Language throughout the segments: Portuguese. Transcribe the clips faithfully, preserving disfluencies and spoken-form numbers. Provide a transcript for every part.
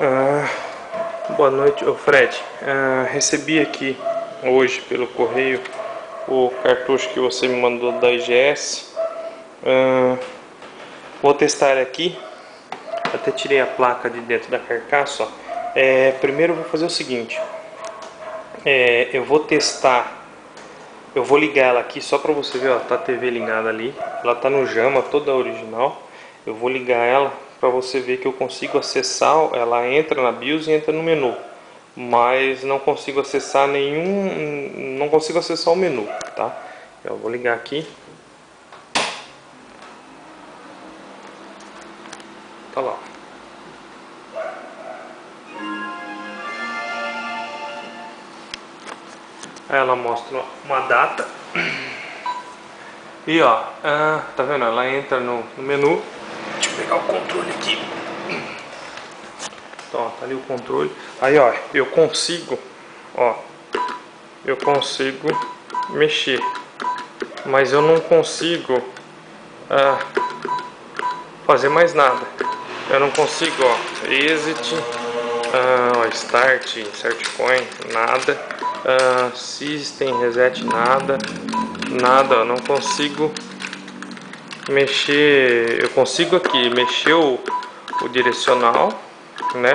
Ah, boa noite, ô Fred. Ah, recebi aqui hoje pelo correio o cartucho que você me mandou da I G S. Ah, vou testar ele aqui. Até tirei a placa de dentro da carcaça. Ó. É, primeiro eu vou fazer o seguinte: é, eu vou testar. Eu vou ligar ela aqui só pra você ver, ó, tá a T V ligada ali. Ela tá no Jama, toda original. Eu vou ligar ela pra você ver que eu consigo acessar. Ela entra na BIOS e entra no menu, mas não consigo acessar nenhum, não consigo acessar o menu, tá? Eu vou ligar aqui. Tá lá. Aí ela mostra uma data. E ó, ah, tá vendo? Ela entra no, no menu. Deixa eu pegar o controle aqui. Então, ó, tá ali o controle. Aí ó, eu consigo, ó, eu consigo mexer, mas eu não consigo ah, fazer mais nada. Eu não consigo, ó, exit, ah, ó, start, insert coin, nada, ah, system reset, nada, nada, ó, não consigo mexer. Eu consigo aqui mexer o, o direcional, né?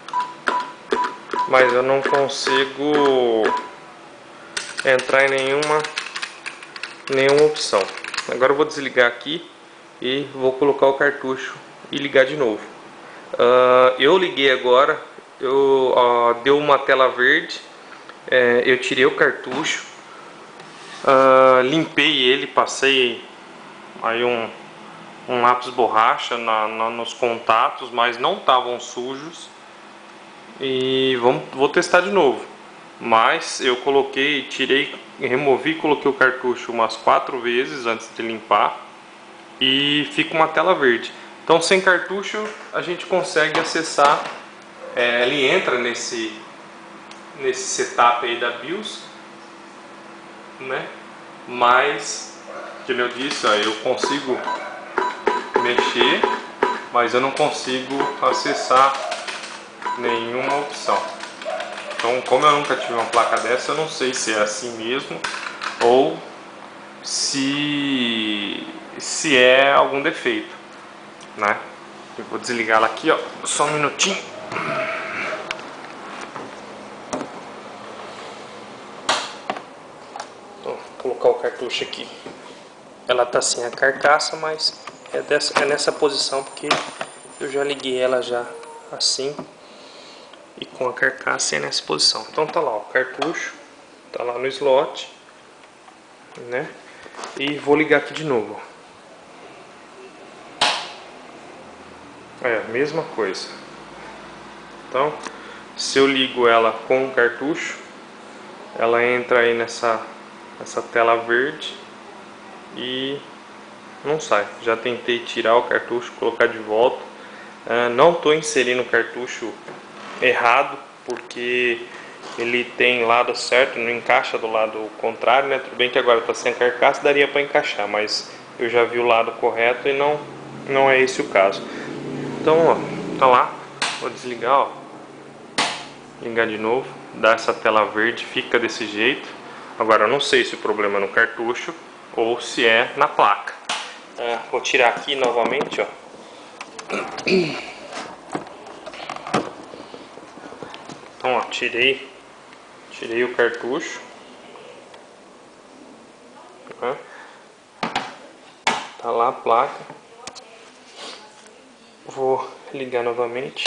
Mas eu não consigo entrar em nenhuma nenhuma opção. Agora eu vou desligar aqui e vou colocar o cartucho e ligar de novo. Uh, eu liguei agora, eu uh, deu uma tela verde, é, eu tirei o cartucho, uh, limpei ele, passei aí um, um lápis borracha na, na, nos contatos, mas não estavam sujos. E vamos, vou testar de novo. Mas eu coloquei, tirei, removi, coloquei o cartucho umas quatro vezes antes de limpar e fica uma tela verde. Então sem cartucho a gente consegue acessar, é, ele entra nesse nesse setup aí da BIOS, né? Mas, como eu disse, ó, eu consigo mexer, mas eu não consigo acessar nenhuma opção. Então, como eu nunca tive uma placa dessa, eu não sei se é assim mesmo ou se se é algum defeito, né? Eu vou desligar ela aqui, ó, só um minutinho. Então, vou colocar o cartucho aqui. Ela tá sem a carcaça, mas é, dessa, é nessa posição porque eu já liguei ela já assim. E com a carcaça é nessa posição. Então tá lá, o cartucho tá lá no slot, né? E vou ligar aqui de novo. É a mesma coisa. Então, se eu ligo ela com o cartucho, ela entra aí nessa essa tela verde e não sai. Já tentei tirar o cartucho, colocar de volta. Uh, não estou inserindo o cartucho errado, porque ele tem lado certo, não encaixa do lado contrário, né? Tudo bem que agora está sem carcaça, daria para encaixar, mas eu já vi o lado correto e não, não é esse o caso. Então, ó, tá lá, vou desligar, ó, ligar de novo, dá essa tela verde, fica desse jeito. Agora eu não sei se o problema é no cartucho ou se é na placa. Ah, vou tirar aqui novamente, ó. Então, ó, tirei, tirei o cartucho, né? Tá lá a placa. Vou ligar novamente.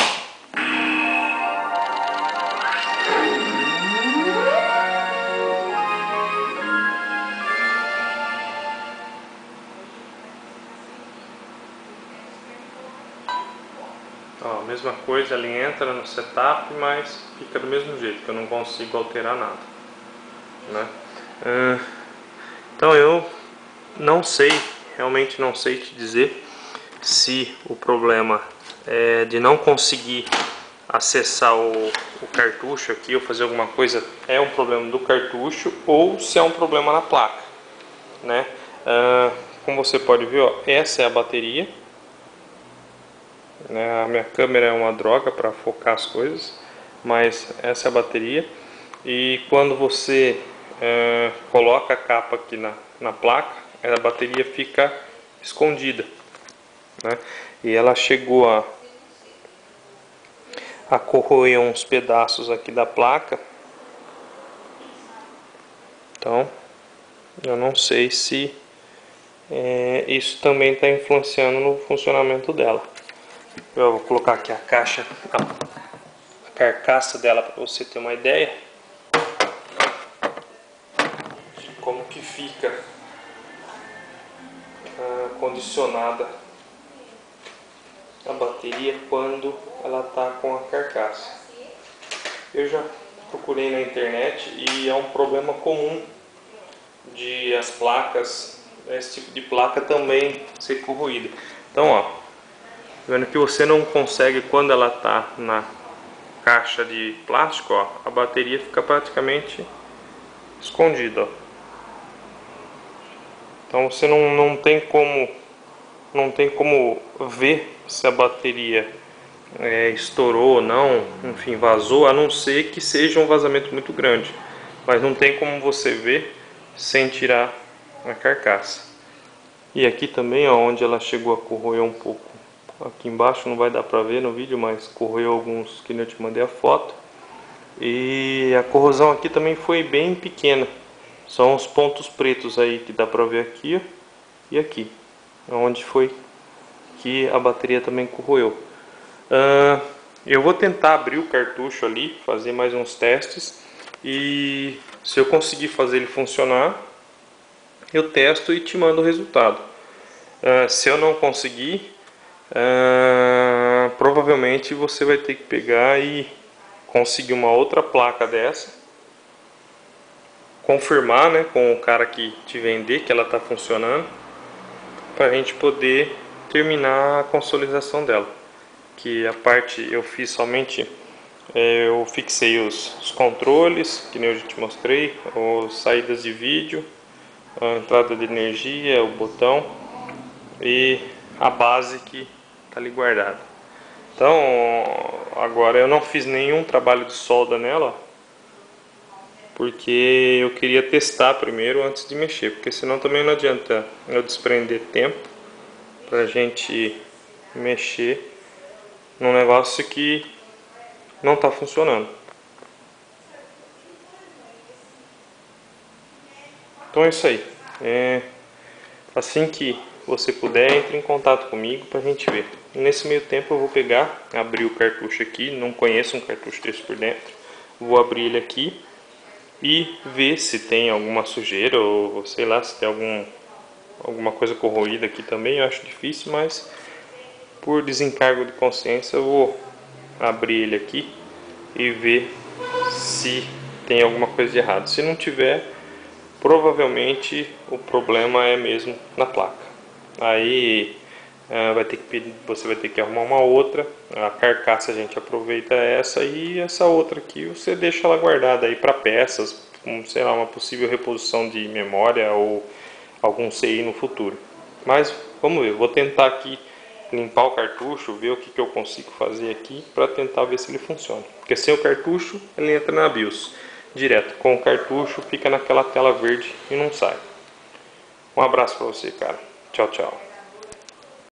Ó, mesma coisa, ele entra no setup, mas fica do mesmo jeito, que eu não consigo alterar nada, né? Uh, então eu não sei, realmente não sei te dizer se o problema é de não conseguir acessar o, o cartucho aqui ou fazer alguma coisa é um problema do cartucho ou se é um problema na placa, né? Uh, como você pode ver, ó, essa é a bateria, né? A minha câmera é uma droga para focar as coisas, mas essa é a bateria. E quando você é, coloca a capa aqui na, na placa, a bateria fica escondida, né? E ela chegou a, a corroer uns pedaços aqui da placa. Então eu não sei se é, isso também está influenciando no funcionamento dela. Eu vou colocar aqui a caixa, a carcaça dela, para você ter uma ideia de como que fica ah, condicionada a bateria quando ela está com a carcaça. Eu já procurei na internet e é um problema comum de as placas, esse tipo de placa também ser corroída. Então, ó, vendo que você não consegue, quando ela está na caixa de plástico, ó, a bateria fica praticamente escondida, ó. Então você não, não tem como não tem como ver se a bateria é, estourou ou não, enfim, vazou, a não ser que seja um vazamento muito grande, mas não tem como você ver sem tirar a carcaça. E aqui também, ó, onde ela chegou a corroer um pouco, aqui embaixo não vai dar pra ver no vídeo, mas corroeu alguns que eu te mandei a foto. E a corrosão aqui também foi bem pequena, são os pontos pretos aí que dá pra ver aqui, ó, e aqui, onde foi que a bateria também corroeu. Uh, eu vou tentar abrir o cartucho ali, fazer mais uns testes, e se eu conseguir fazer ele funcionar, eu testo e te mando o resultado. Uh, se eu não conseguir, uh, provavelmente você vai ter que pegar e conseguir uma outra placa dessa, confirmar, né, com o cara que te vender que ela está funcionando, para a gente poder terminar a consolidação dela. Que a parte eu fiz somente, é, eu fixei os, os controles, que nem eu já te mostrei, as saídas de vídeo, a entrada de energia, o botão e a base que está ali guardada. Então agora eu não fiz nenhum trabalho de solda nela, porque eu queria testar primeiro antes de mexer, porque senão também não adianta eu desprender tempo para a gente mexer num negócio que não está funcionando. Então é isso aí. É, assim que você puder, entre em contato comigo para a gente ver. Nesse meio tempo eu vou pegar, abrir o cartucho aqui, não conheço um cartucho desse por dentro. Vou abrir ele aqui e ver se tem alguma sujeira ou sei lá, se tem algum, alguma coisa corroída aqui também. Eu acho difícil, mas por desencargo de consciência eu vou abrir ele aqui e ver se tem alguma coisa de errado. Se não tiver, provavelmente o problema é mesmo na placa. Aí uh, vai ter que, você vai ter que arrumar uma outra. A carcaça a gente aproveita essa, e essa outra aqui você deixa ela guardada aí para peças, como, sei lá, uma possível reposição de memória ou algum C I no futuro. Mas vamos ver, vou tentar aqui limpar o cartucho, ver o que, que eu consigo fazer aqui para tentar ver se ele funciona. Porque sem o cartucho ele entra na BIOS direto, com o cartucho fica naquela tela verde e não sai. Um abraço para você, cara. Tchau, tchau.